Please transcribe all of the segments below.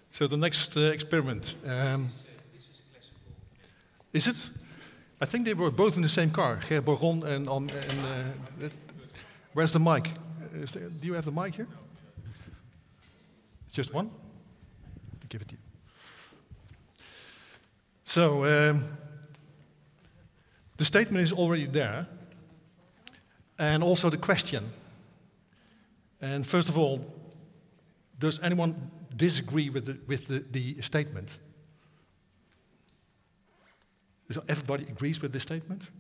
So the next experiment. Is it? I think they were both in the same car, Ger Baron and where's the mic? Do you have the mic here? Just one? I'll give it to you. So, the statement is already there, and also the question. And first of all, does anyone disagree with the statement? So everybody agrees with this statement?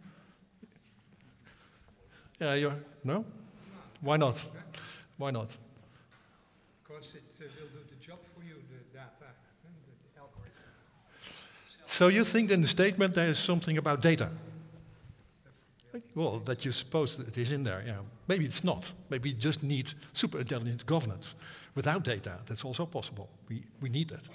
Yeah, no? Why not? Why not? Because it will do the job for you, the data and the algorithm. So you think in the statement there is something about data? Well, that you suppose that it is in there, yeah. Maybe it's not. Maybe we just need super intelligent governance. Without data, that's also possible. We need that.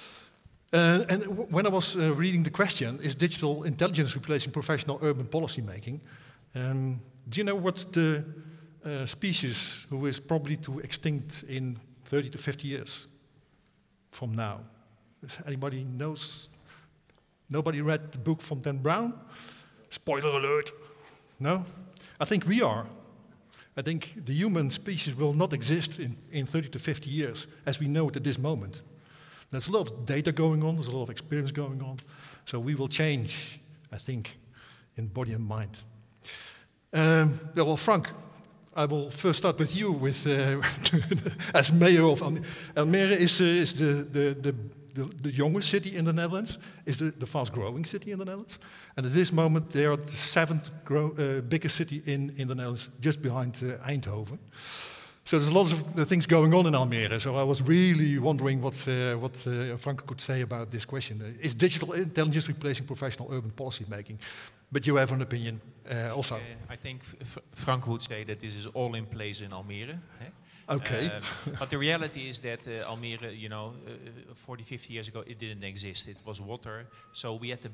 And when I was reading the question, is digital intelligence replacing professional urban policy making? Do you know what's the species who is probably to extinct in 30 to 50 years from now? Does anybody knows? Nobody read the book from Dan Brown? Spoiler alert. No? I think we are. I think the human species will not exist in 30 to 50 years as we know it at this moment. There's a lot of data going on, there's a lot of experience going on. So we will change, I think, in body and mind. Well, Frank, I will first start with you as mayor of Almere. Almere is the youngest city in the Netherlands, is the fast-growing city in the Netherlands. And at this moment, they are the seventh biggest city in the Netherlands, just behind Eindhoven. So there's a lot of things going on in Almere. So I was really wondering what Frank could say about this question. Is digital intelligence replacing professional urban policy making? But you have an opinion also. I think Frank would say that this is all in place in Almere. Okay. But the reality is that Almere, 40, 50 years ago, it didn't exist. It was water. So we had the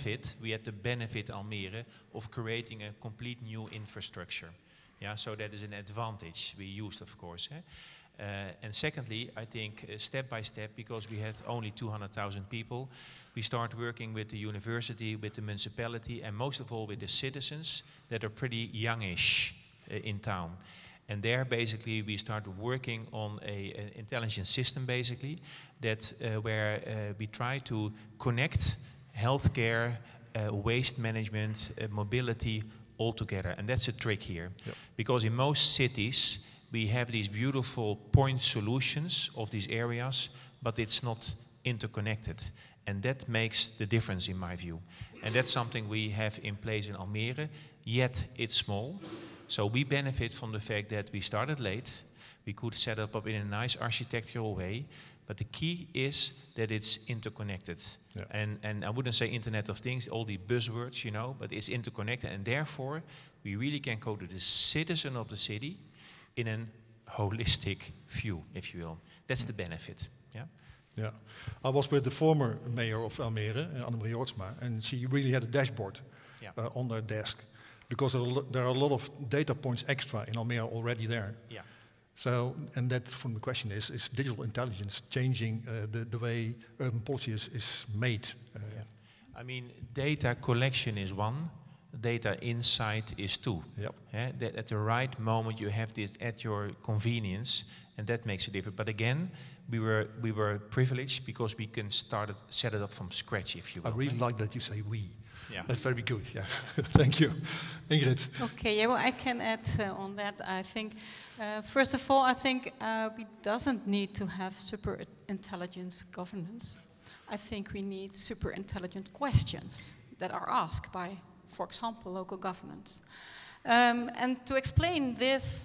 benefit, Almere, of creating a complete new infrastructure. Yeah, so that is an advantage we used, of course. And secondly, I think step by step, because we had only 200,000 people, we start working with the university, with the municipality, and most of all with the citizens that are pretty youngish in town. And there, basically, we start working on an intelligence system, basically, that where we try to connect healthcare, waste management, mobility, all together. And that's a trick here. Yep. Because in most cities, we have these beautiful point solutions of these areas, but it's not interconnected. And that makes the difference, in my view. And that's something we have in place in Almere, yet it's small. So we benefit from the fact that we started late. We could set up in a nice architectural way. But the key is that it's interconnected. Yeah. And I wouldn't say Internet of Things, all the buzzwords, but it's interconnected. And therefore, we really can go to the citizen of the city in a holistic view, if you will. That's the benefit. Yeah. Yeah. I was with the former mayor of Almere, Annemarie Jortsma, and she really had a dashboard on her desk. Because there are a lot of data points extra in Almere already there. Yeah. So, and that from the question is digital intelligence changing the way urban policy is made? I mean, data collection is one, data insight is two. Yep. That at the right moment you have this at your convenience, and that makes a difference. But again, we were privileged because we can set it up from scratch, if you will. I really like that you say we. Yeah. That's very good, yeah. Thank you. Ingrid. Okay, yeah, well, I can add on that. I think, first of all, I think we doesn't need to have super intelligence governance. I think we need super intelligent questions that are asked by, for example, local governments. And to explain this,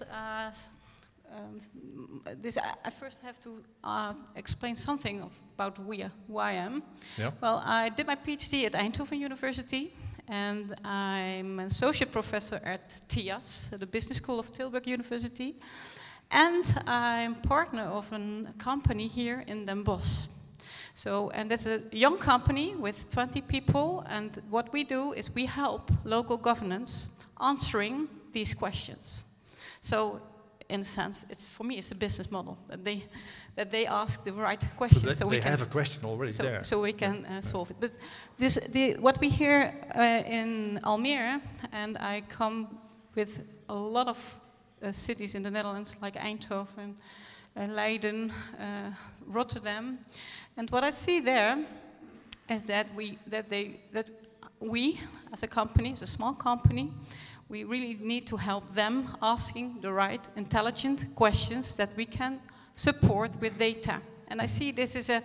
I first have to explain something about who I am. Yeah. Well, I did my PhD at Eindhoven University, and I'm an associate professor at TIAS, the Business School of Tilburg University, and I'm partner of a company here in Den Bosch. So, and that's a young company with 20 people, and what we do is we help local governance answering these questions. So, in a sense, for me, it's a business model that they ask the right questions. So they have a question already there. So we can solve it. But what we hear in Almere, and I come with a lot of cities in the Netherlands, like Eindhoven, Leiden, Rotterdam, and what I see there is that we, as a company, as a small company, we really need to help them asking the right intelligent questions that we can support with data. And I see this is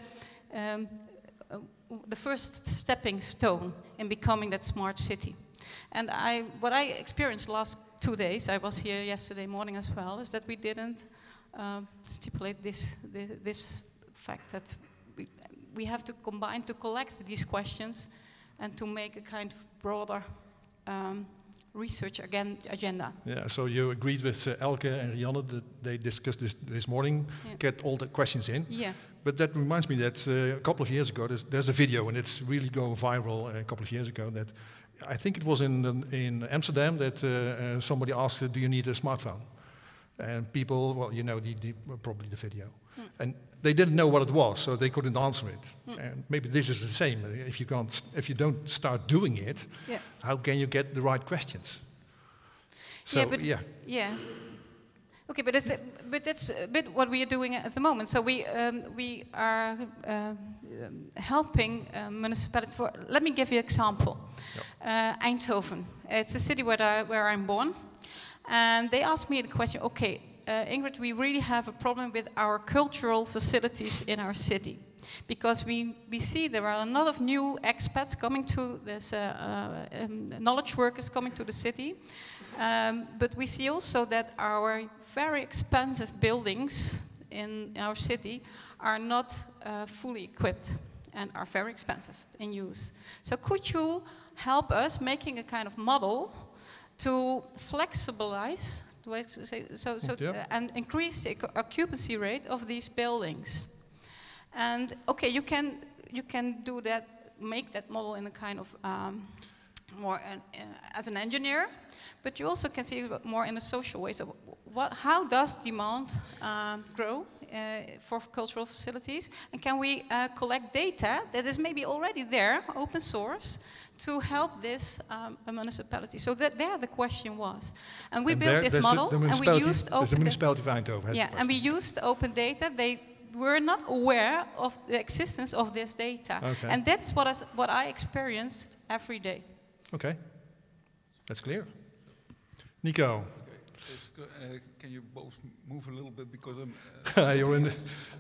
the first stepping stone in becoming that smart city. And what I experienced the last 2 days, I was here yesterday morning as well, is that we didn't stipulate this fact that we have to combine to collect these questions and to make a kind of broader research agenda. Yeah, so you agreed with Elke and Rianne that they discussed this morning, get all the questions in. Yeah. But that reminds me that a couple of years ago, there's a video, and it's really going viral a couple of years ago, that I think it was in Amsterdam that somebody asked, do you need a smartphone? And people, well, you know, probably the video. And they didn't know what it was, so they couldn't answer it. And maybe this is the same. If you don't start doing it, how can you get the right questions? So, yeah. Okay, but that's a bit what we are doing at the moment. So we are helping municipalities. Let me give you an example. Yep. Eindhoven. It's a city where I'm born, and they asked me the question. Okay, Ingrid, we really have a problem with our cultural facilities in our city, because we see there are a lot of new expats coming to this, knowledge workers coming to the city, but we see also that our very expensive buildings in our city are not fully equipped and are very expensive in use. So could you help us making a kind of model to flexibilize and increase the occupancy rate of these buildings? And okay, you can do that, make that model in a kind of more as an engineer, but you also can see it more in a social way. So how does demand grow for cultural facilities, and can we collect data that is maybe already there, open source, to help this municipality? So there the question was, and we built this model, and we used open. The municipality of Eindhoven. Yeah, and we used open data. They were not aware of the existence of this data, and that's what I experienced every day. Okay, that's clear. Nico. Can you both move a little bit, because I'm... You're in the...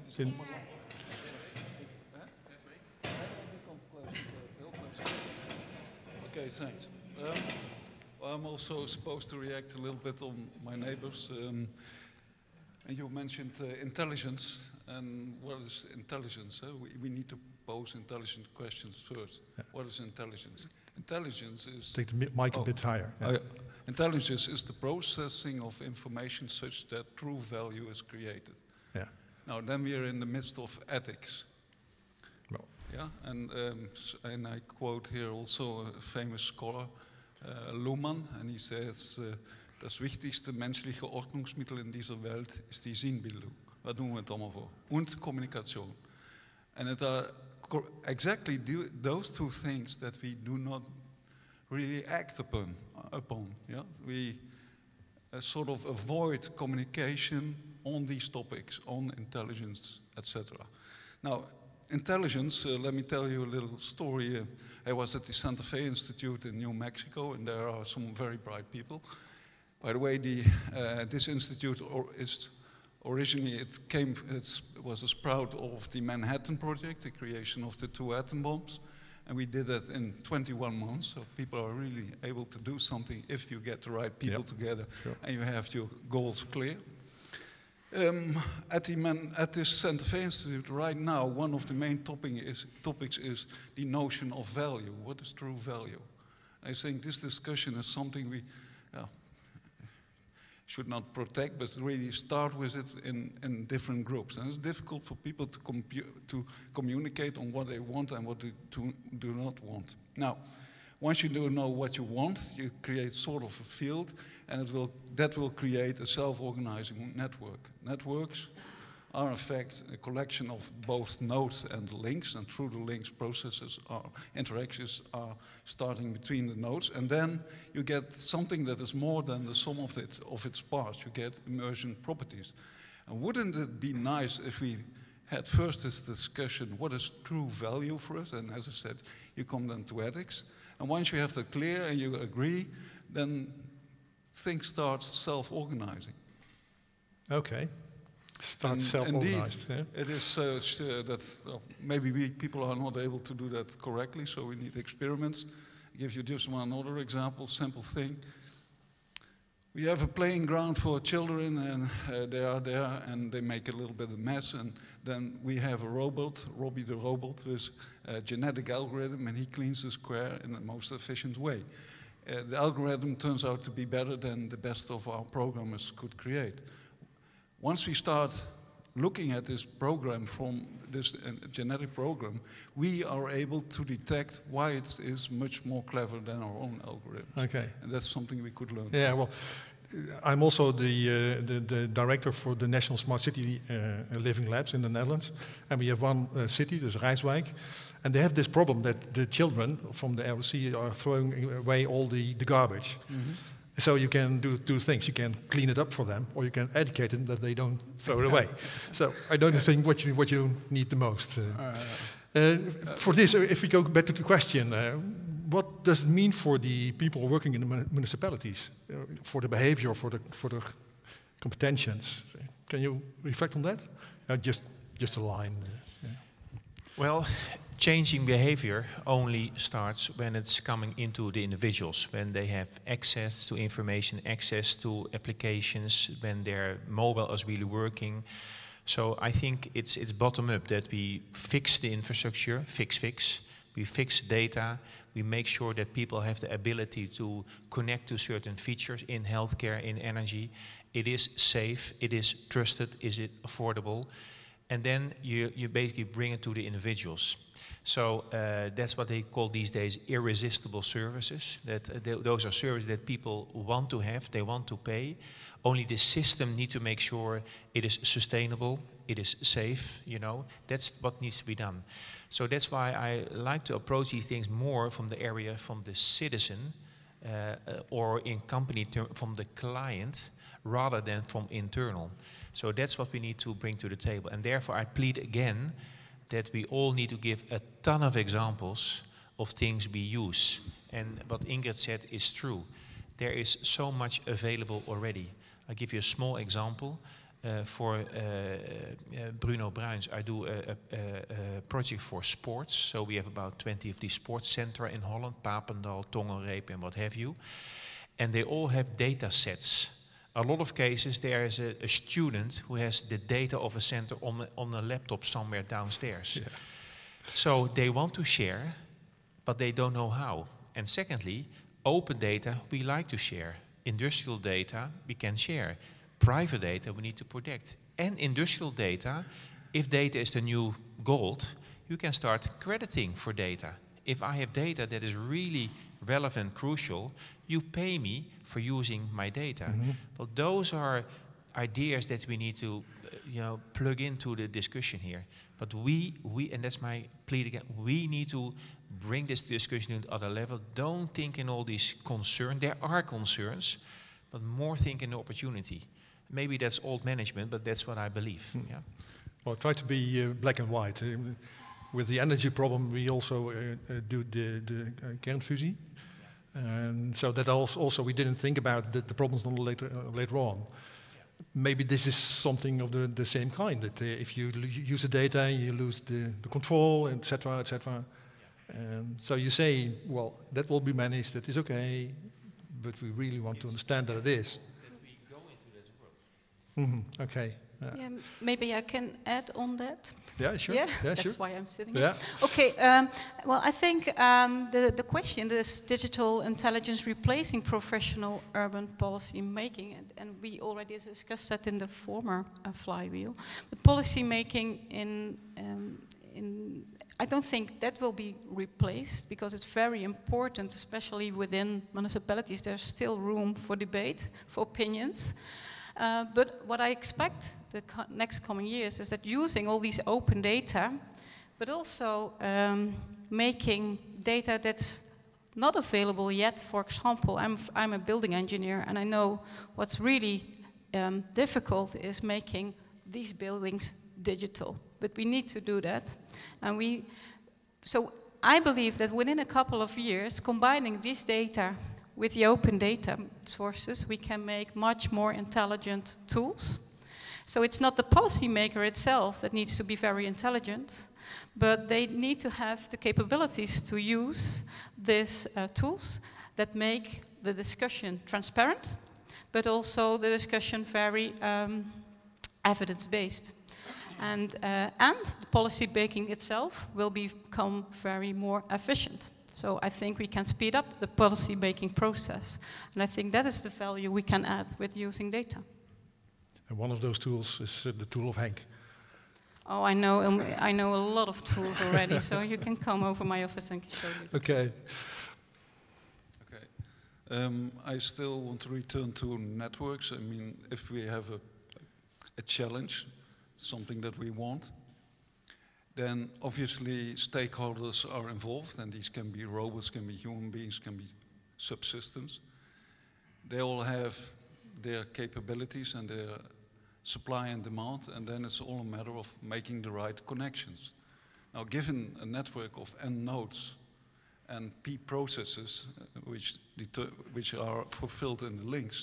Okay, thanks. I'm also supposed to react a little bit on my neighbors. And you mentioned intelligence. And what is intelligence? We need to pose intelligent questions first. Yeah. What is intelligence? Intelligence is... Take the mic a bit higher. Yeah. Intelligence is the processing of information such that true value is created. Yeah. Now, then we are in the midst of ethics. Well. Yeah, and I quote here also a famous scholar, Luhmann, and he says, das wichtigste menschliche Ordnungsmittel in dieser Welt ist die Zinbildung. Waar doen we het allemaal voor? Und Kommunikation. And it are exactly those two things that we do not really act upon. Yeah? We sort of avoid communication on these topics, on intelligence, etc. Now, intelligence, let me tell you a little story. I was at the Santa Fe Institute in New Mexico, and there are some very bright people. By the way, this institute originally it was a sprout of the Manhattan Project, the creation of the 2 atom bombs. And we did that in 21 months, so people are really able to do something if you get the right people together and you have your goals clear. At this Santa Fe Institute right now, one of the main topics is the notion of value. What is true value? I think this discussion is something we should not protect, but really start with it in different groups. And it's difficult for people to communicate on what they want and what they do not want. Now, Once you do know what you want, you create sort of a field, and that will create a self-organizing network. Networks are in fact a collection of both nodes and links, and through the links interactions are starting between the nodes, and then you get something that is more than the sum of its parts. You get emergent properties. And wouldn't it be nice if we had first this discussion, what is true value for us? And as I said, you come then to ethics. And once you have that clear and you agree, then things start self-organizing. Okay. Start self-organized. Indeed, it is that maybe people are not able to do that correctly, so we need experiments. I'll give you just another example, simple thing. We have a playing ground for children, and they are there, and they make a little bit of mess, and then we have a robot, Robbie the robot, with a genetic algorithm, and he cleans the square in the most efficient way. The algorithm turns out to be better than the best of our programmers could create. Once we start looking at this program from this genetic program, we are able to detect why it is much more clever than our own algorithms. Okay. And that's something we could learn. Yeah, well, I'm also the director for the National Smart City Living Labs in the Netherlands. And we have one city, dus Rijswijk. And they have this problem that the children from the LC are throwing away all the garbage. Mm-hmm. So you can do two things. You can clean it up for them, or you can educate them that they don't throw it away. So I don't think what you need the most. For this, if we go back to the question, what does it mean for the people working in the municipalities, for the behavior, for the competentions? Can you reflect on that? Just a line. Yeah. Well, changing behavior only starts when it's coming into the individuals, when they have access to information, access to applications, when their mobile is really working. So I think it's bottom up, that we fix the infrastructure, fix. We fix data. We make sure that people have the ability to connect to certain features in healthcare, in energy. It is safe, it is trusted, is it affordable? And then you basically bring it to the individuals. So that's what they call these days irresistible services. Those are services that people want to have, they want to pay. Only the system needs to make sure it is sustainable, it is safe, you know. That's what needs to be done. So that's why I like to approach these things more from the area from the citizen or in company from the client rather than from internal. So that's what we need to bring to the table. And therefore I plead again that we all need to give a ton of examples of things we use. And what Ingrid said is true. There is so much available already. I'll give you a small example. For Bruno Bruins, I do a project for sports. So we have about 20 of these sports centers in Holland, Papendal, Tongenreep and what have you. And they all have data sets. A lot of cases there is a student who has the data of a center on a laptop somewhere downstairs. Yeah. So they want to share, but they don't know how. And secondly, open data we like to share. Industrial data we can share. Private data we need to protect. And industrial data, if data is the new gold, you can start crediting for data. If I have data that is really relevant, crucial, you pay me for using my data. Mm-hmm. Well, those are ideas that we need to, plug into the discussion here. But we, and that's my plea again, we need to bring this discussion to another level. Don't think in all these concerns. There are concerns, but more think in the opportunity. Maybe that's old management, but that's what I believe. Mm. Yeah. Well, try to be black and white. With the energy problem, we also do the kernfusie. And so that also we didn't think about the problems later on. Yeah. Maybe this is something of the same kind, that if you use the data, you lose the control, etc., etc. Yeah. So you say, well, that will be managed, that is okay, but we really want to understand that it is. That we go into that world. Mm-hmm. Okay. Yeah, maybe I can add on that. Yeah, sure. Yeah, that's sure. Why I'm sitting here. Okay, well, I think the question is digital intelligence replacing professional urban policy making, and we already discussed that in the former flywheel. But policy making in I don't think that will be replaced because it's very important, especially within municipalities. There's still room for debate, for opinions. But what I expect the next coming years is that using all these open data, but also making data that's not available yet. For example, I'm a building engineer, and I know what's really difficult is making these buildings digital. But we need to do that. And so I believe that within a couple of years, combining this data with the open data sources, we can make much more intelligent tools. So it's not the policymaker itself that needs to be very intelligent, but they need to have the capabilities to use these tools that make the discussion transparent, but also the discussion very evidence-based. And the policy making itself will become very more efficient. So I think we can speed up the policy making process. And I think that is the value we can add with using data. And one of those tools is the tool of Henk. Oh, I know a lot of tools already, so you can come over my office and show you. Okay. I still want to return to networks. I mean, if we have a challenge, something that we want, then obviously stakeholders are involved, and these can be robots, can be human beings, can be subsystems. They all have their capabilities and their supply and demand, and then it's all a matter of making the right connections. Now, given a network of N nodes and P processes, which are fulfilled in the links,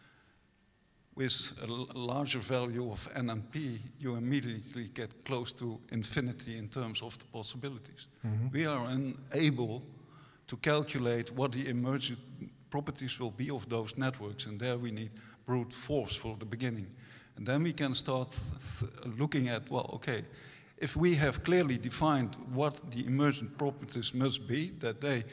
with a larger value of N and P, you immediately get close to infinity in terms of the possibilities. Mm-hmm. We are unable to calculate what the emergent properties will be of those networks, and there we need brute force for the beginning. And then we can start looking at, well, okay, if we have clearly defined what the emergent properties must be, that they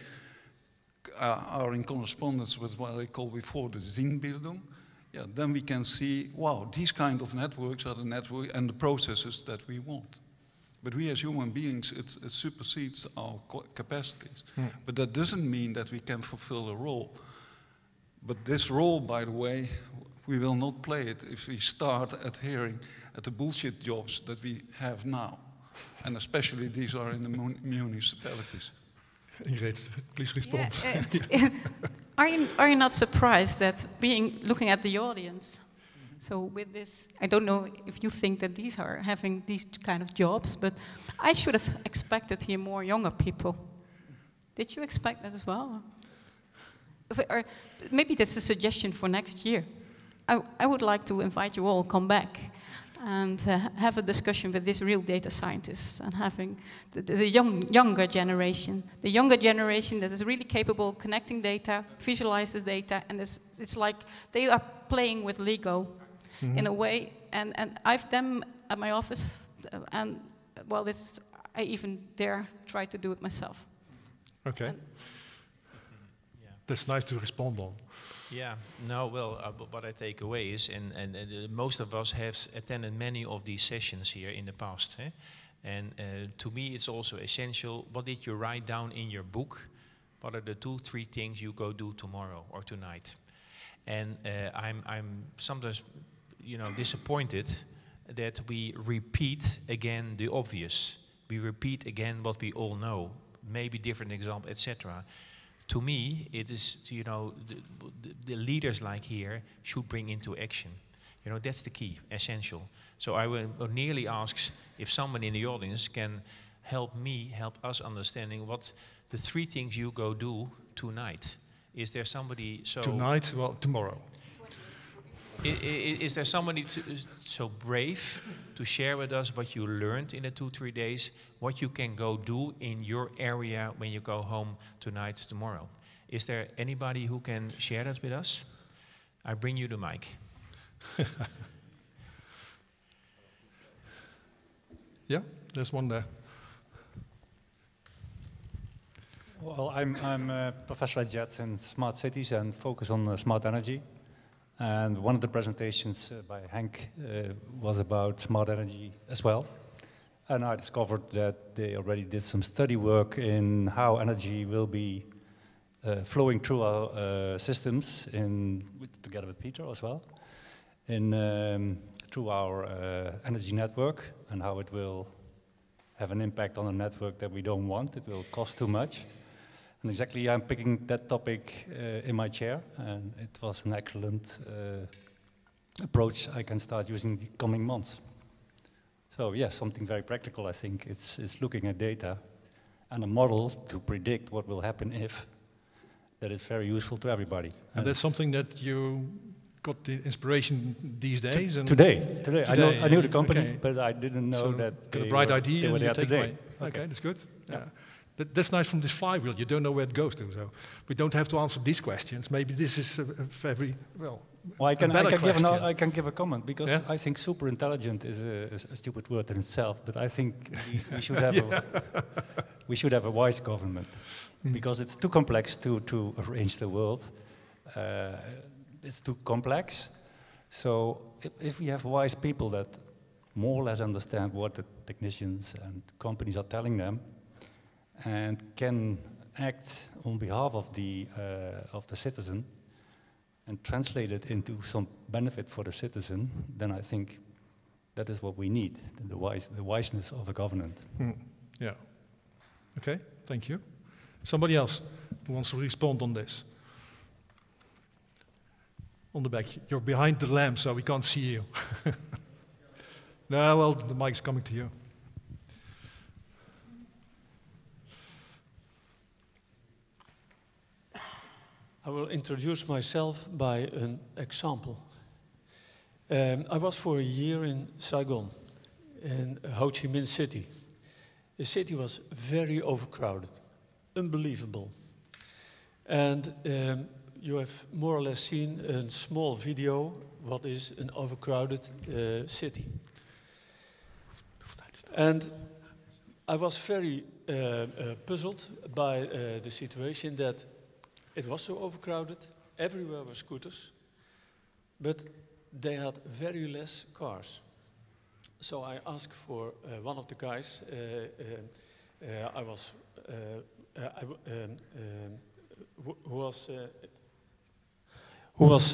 are in correspondence with what I called before the Sinnbildung, yeah, then we can see, wow, these kind of networks are the network and the processes that we want. But we as human beings, it supersedes our capacities. Mm. But that doesn't mean that we can fulfill a role. But this role, by the way, we will not play it if we start adhering at the bullshit jobs that we have now. And especially these are in the municipalities. Ingrid, please respond. Yeah, are you not surprised that looking at the audience, so with this, I don't know if you think that these are having these kind of jobs, but I should have expected here more younger people. Did you expect that as well? Or maybe that's a suggestion for next year. I would like to invite you all come back and have a discussion with these real data scientists and having the younger generation that is really capable of connecting data, visualize this data, and it's like they are playing with Lego in a way. And I have them at my office, and well, I even dare try to do it myself. Okay. That's nice to respond on. Yeah, no, well, what I take away is, and most of us have attended many of these sessions here in the past. And to me, it's also essential, what did you write down in your book? What are the 2-3 things you go do tomorrow or tonight? And I'm sometimes, disappointed that we repeat again the obvious. We repeat again what we all know, maybe different example, etc. To me, it is, the leaders like here should bring into action. That's the key, essential. So I would nearly ask if someone in the audience can help us understanding what the 3 things you go do tonight. Is there somebody Tonight, well, tomorrow. Is there somebody so brave to share with us what you learned in the 2-3 days, what you can go do in your area when you go home tonight, tomorrow? Is there anybody who can share that with us? I bring you the mic. Yeah, there's one there. Well, I'm a professor at JETS in smart cities and focus on smart energy. And one of the presentations by Henk was about smart energy as well. And I discovered that they already did some study work in how energy will be flowing through our systems, together with Peter as well, through our energy network, and how it will have an impact on a network that we don't want. It will cost too much. And exactly, I'm picking that topic in my chair, and it was an excellent approach I can start using the coming months. So yes, something very practical, I think. It's looking at data and a model to predict what will happen if. That is very useful to everybody. And that's something that you got the inspiration these days? Today. I knew the company, okay. But I didn't know that they were there today. Okay, that's good. Yeah. That's nice from this flywheel. You don't know where it goes to. So we don't have to answer these questions. Maybe this is a very, I can give a comment, because I think super intelligent is a stupid word in itself, but I think we should have we should have a wise government, because it's too complex to arrange the world. It's too complex. So if we have wise people that more or less understand what the technicians and companies are telling them, and can act on behalf of the citizen, and translate it into some benefit for the citizen, then I think that is what we need, the wiseness of a government. Yeah. Okay, thank you. Somebody else who wants to respond on this? On the back. You're behind the lamp, so we can't see you. No, well, the mic's coming to you. I will introduce myself by an example. I was for a year in Saigon, in Ho Chi Minh City. The city was very overcrowded, unbelievable. And you have more or less seen a small video, what is an overcrowded city. And I was very puzzled by the situation that it was so overcrowded, everywhere were scooters, but they had very less cars. So I asked for one of the guys, who was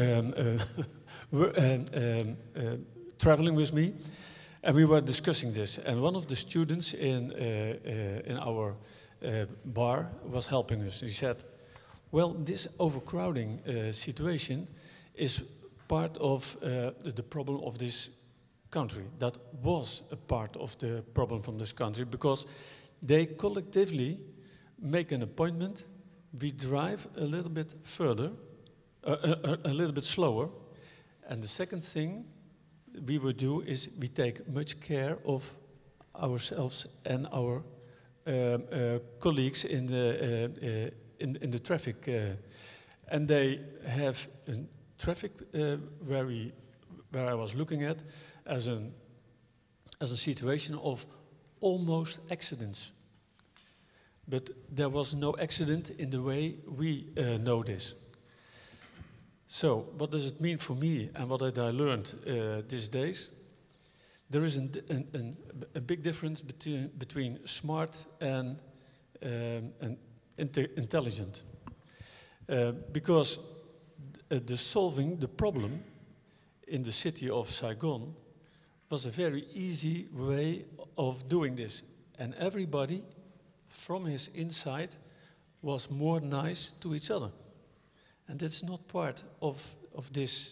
traveling with me, and we were discussing this. And one of the students in our bar was helping us. He said, well, this overcrowding situation is part of the problem of this country. That was a part of the problem from this country, because they collectively make an appointment, we drive a little bit further, a little bit slower, and the second thing we would do is we take much care of ourselves and our colleagues in the traffic, and they have a traffic where I was looking at as a situation of almost accidents, but there was no accident in the way we know this. So what does it mean for me, and what I learned these days? There is a big difference between smart and intelligent, because solving the problem in the city of Saigon was a very easy way of doing this, and everybody from his inside was more nice to each other, and that's not part of this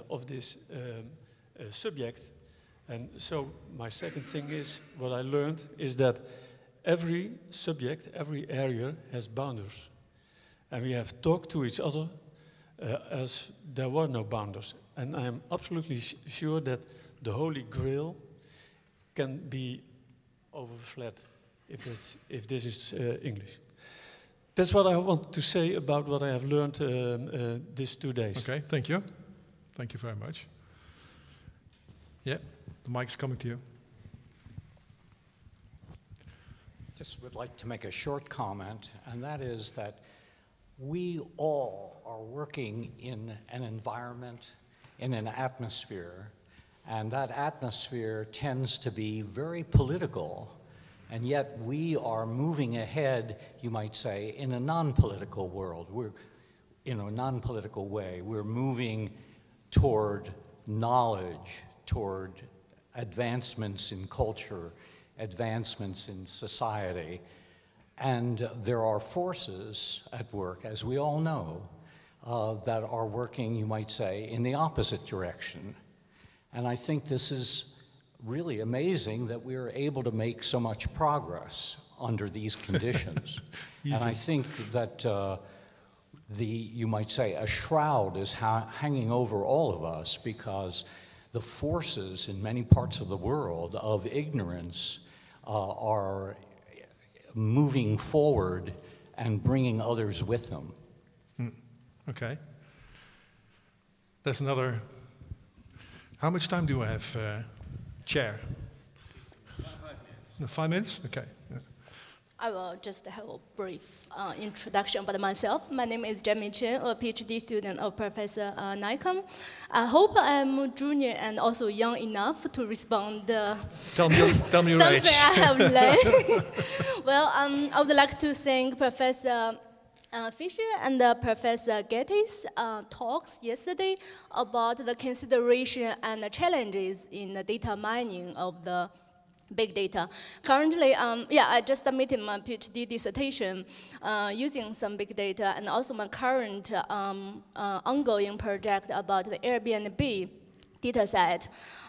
subject. And so my second thing is, what I learned is that every subject, every area has boundaries. And we have talked to each other as there were no boundaries. And I'm absolutely sure that the Holy Grail can be overfled, if this is English. That's what I want to say about what I have learned these 2 days. Okay, thank you. Thank you very much. Yeah, the mic's coming to you. Just would like to make a short comment, and that is that we all are working in an environment, in an atmosphere And that atmosphere tends to be very political. And yet we are moving ahead, you might say, in a non-political world. We're in a non-political way. We're moving toward knowledge, toward advancements in culture, advancements in society. And there are forces at work, as we all know, that are working, you might say, in the opposite direction. And I think this is really amazing that we are able to make so much progress under these conditions. And I think that you might say, a shroud is hanging over all of us, because the forces in many parts of the world of ignorance are moving forward and bringing others with them. Okay. There's another. How much time do I have, Chair? 5 minutes. 5 minutes? Okay. Yeah. I will just have a brief introduction about myself. My name is Jamie Chen, a PhD student of Professor Nikon. I hope I'm junior and also young enough to respond. Tell me your something age. I have learned. Well, I would like to thank Professor Fisher and Professor Getty's talks yesterday about the consideration and the challenges in the data mining of the big data. Currently, I just submitted my PhD dissertation using some big data, and also my current ongoing project about the Airbnb data set,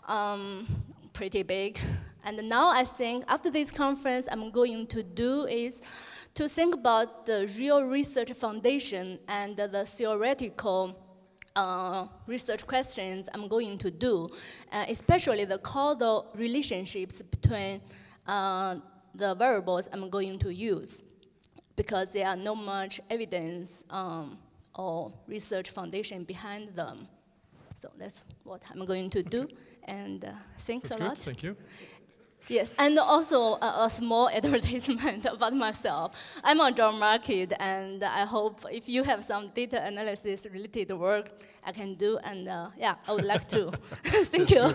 pretty big. And now I think after this conference, I'm going to do is to think about the real research foundation and the theoretical research questions I'm going to do, especially the causal relationships between the variables I'm going to use, because there are not much evidence or research foundation behind them. So that's what I'm going to do, and thanks a lot. Thank you. Yes, and also a small advertisement about myself. I'm on job market, and I hope if you have some data analysis related work I can do, and I would like to. Thank you.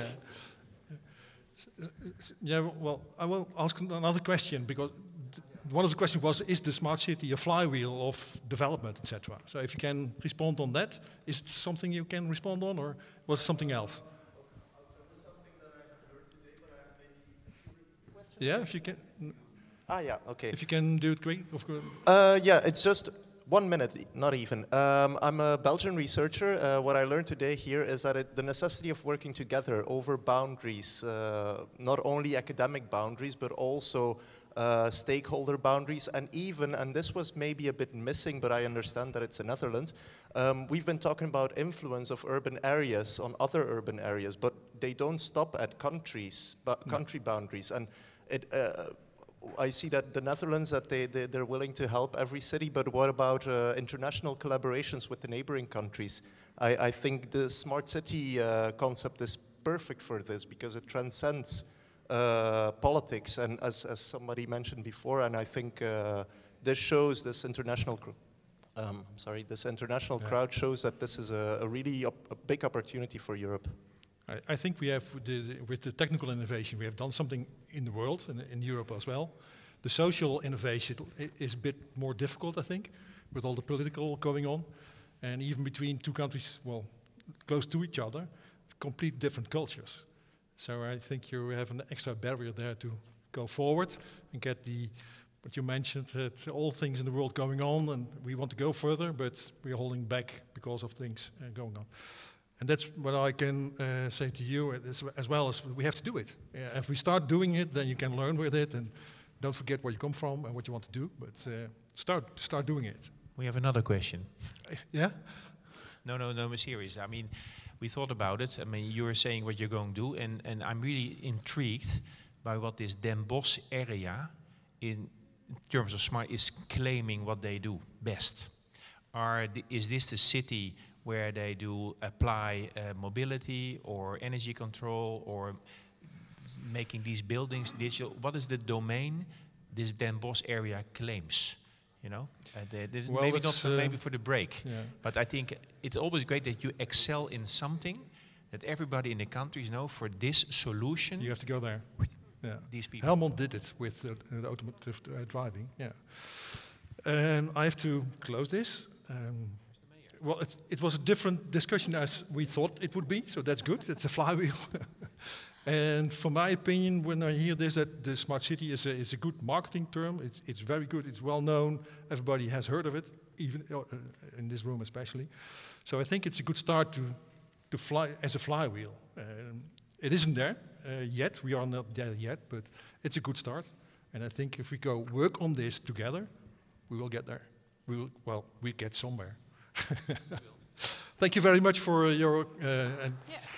Yeah, well, I will ask another question, because one of the questions was, is the smart city a flywheel of development, etc.? So if you can respond on that, is it something you can respond on, or was it something else? Yeah, if you can. Yeah, okay. If you can do it quick, of course. Yeah, it's just 1 minute, not even. I'm a Belgian researcher. What I learned today here is that the necessity of working together over boundaries, not only academic boundaries, but also stakeholder boundaries, and even, and this was maybe a bit missing, but I understand that it's in Netherlands, we've been talking about influence of urban areas on other urban areas, but they don't stop at countries, country boundaries. And I see that the Netherlands, that they're willing to help every city, but what about international collaborations with the neighboring countries? I think the smart city concept is perfect for this, because it transcends politics, and as somebody mentioned before, and I think this shows, this international crowd shows that this is a really big opportunity for Europe. I think we have, with the technical innovation, we have done something in the world, and in Europe as well. The social innovation is a bit more difficult, I think, with all the political going on. And even between two countries, well, close to each other, complete different cultures. So I think you have an extra barrier there to go forward and get what you mentioned, that all things in the world going on, and we want to go further, but we're holding back because of things going on. And that's what I can say to you, as well as we have to do it. If we start doing it, then you can learn with it, and don't forget where you come from and what you want to do, but start doing it. We have another question. Yeah? No, I'm serious. I mean, we thought about it. I mean, you were saying what you're going to do, and I'm really intrigued by what this Den Bosch area, in terms of smart, is claiming what they do best. Is this the city where they do apply mobility or energy control or making these buildings digital? What is the domain this Den Bosch area claims? You know, well, maybe not maybe for the break, yeah. but I think it's always great that you excel in something that everybody in the countries know for this solution. You have to go there. Yeah. These people. Helmond did it with the automotive driving. Yeah. I have to close this. Well, it was a different discussion as we thought it would be, so that's good. It's a flywheel. And from my opinion, when I hear this, that the smart city is a good marketing term. It's very good. It's well known. Everybody has heard of it, even in this room especially. So I think it's a good start to fly as a flywheel. It isn't there yet. We are not there yet, but it's a good start. And I think if we go work on this together, we will get there. We get somewhere. Thank you very much for your.